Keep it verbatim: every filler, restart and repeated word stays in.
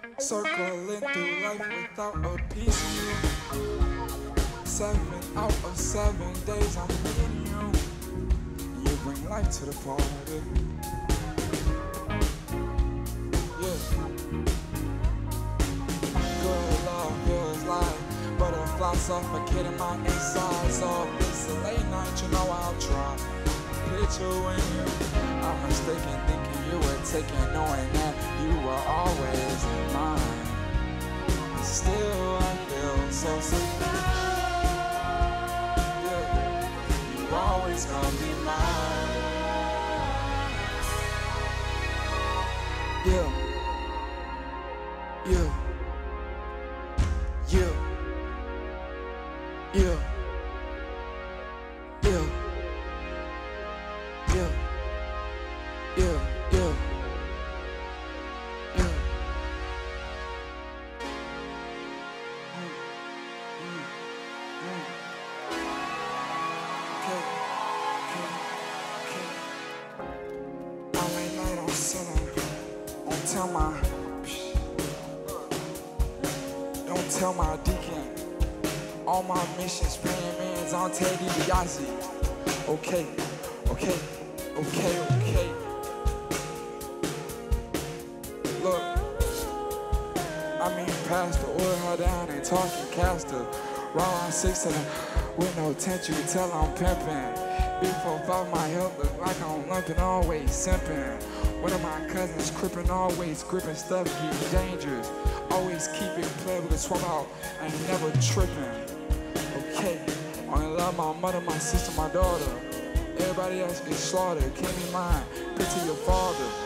Circling through life without a piece of you. Seven out of seven days I'm meeting you. You bring life to the party. Yeah. Good love feels like butterflies suffocating my inside. So it's a late night, you know I'll try. Picturing you, I'm mistaken thinking you were taken, knowing that you were always mine. Still I feel so sick. Yeah, you always gonna be mine. Yeah, yeah, yeah, yeah, yeah. Yeah, yeah, yeah, yeah. Mm, mm, mm. Okay, okay, okay. I late night on sitting. Don't tell my, don't tell my deacon. All my missions, praying man's on Teddy Yachty. Okay, okay. Okay, okay. Look, I mean, Pastor, oil her down and talking caster. Raw on six and with no tent, you can tell I'm pimping. Before five, my health look like I'm limping, always simping. One of my cousins crippin', always gripping stuff, get dangerous. Always keep it playing with a swap out, I ain't never tripping. Okay, only love my mother, my sister, my daughter. Everybody else gets slaughtered, can't be mine. Picture your father.